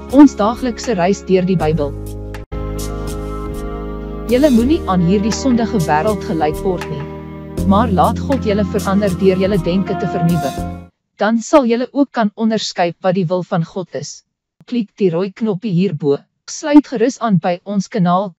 Ons daaglikse reis deur die Bybel. Julle moenie aan hierdie sondige wêreld gelei word nie, maar laat God julle verander deur julle denke te vernuwe. Dan sal julle ook kan onderskei wat die wil van God is. Klik die rooi knoppie hierbo. Sluit gerus aan by ons kanaal.